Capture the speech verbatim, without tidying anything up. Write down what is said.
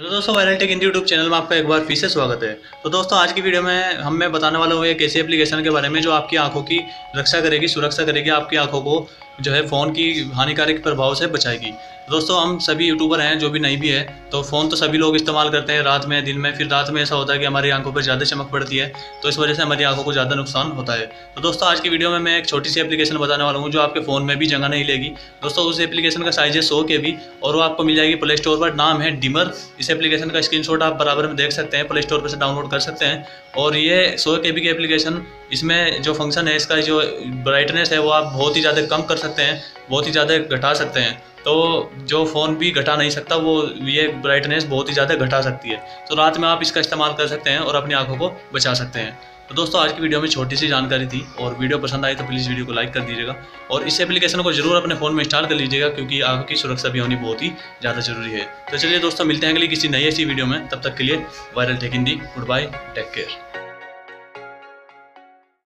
तो दोस्तों viral tech Hindi YouTube channel में आपका एक बार फिर से स्वागत है। तो दोस्तों आज की वीडियो में हम मैं बताने वाला हूँ एक ऐसी एप्लीकेशन के बारे में जो आपकी आंखों की रक्षा करेगी, सुरक्षा करेगी, आपकी आंखों को जो है फ़ोन की हानिकारक प्रभाव से बचाएगी। दोस्तों हम सभी यूट्यूबर हैं, जो भी नहीं भी है, तो फ़ोन तो सभी लोग इस्तेमाल करते हैं रात में, दिन में। फिर रात में ऐसा होता है कि हमारी आंखों पर ज़्यादा चमक पड़ती है, तो इस वजह से हमारी आंखों को ज़्यादा नुकसान होता है। तो दोस्तों आज की वीडियो में मैं एक छोटी सी एप्लीकेशन बताने वाला हूँ जो आपके फ़ोन में भी जगह नहीं लेगी। दोस्तों उस एप्लीकेशन का साइज है सौ के बी और वो आपको मिल जाएगी प्ले स्टोर पर। नाम है डिमर। इस एप्लीकेशन का स्क्रीनशॉट आप बराबर में देख सकते हैं, प्ले स्टोर पर से डाउनलोड कर सकते हैं। और ये सौ के बी की एप्लीकेशन, इसमें जो फंक्शन है, इसका जो ब्राइटनेस है वो आप बहुत ही ज़्यादा कम कर सकते हैं, बहुत ही ज़्यादा घटा सकते हैं। तो जो फ़ोन भी घटा नहीं सकता वो ये ब्राइटनेस बहुत ही ज़्यादा घटा सकती है। तो रात में आप इसका इस्तेमाल कर सकते हैं और अपनी आंखों को बचा सकते हैं। तो दोस्तों आज की वीडियो में छोटी सी जानकारी थी, और वीडियो पसंद आई तो प्लीज़ वीडियो को लाइक कर दीजिएगा और इस एप्लीकेशन को जरूर अपने फ़ोन में इंस्टॉल कर लीजिएगा, क्योंकि आंखों की सुरक्षा भी होनी बहुत ही ज़्यादा जरूरी है। तो चलिए दोस्तों मिलते हैं अगली किसी नई ऐसी वीडियो में, तब तक के लिए viral tech Hindi, good bye, take care.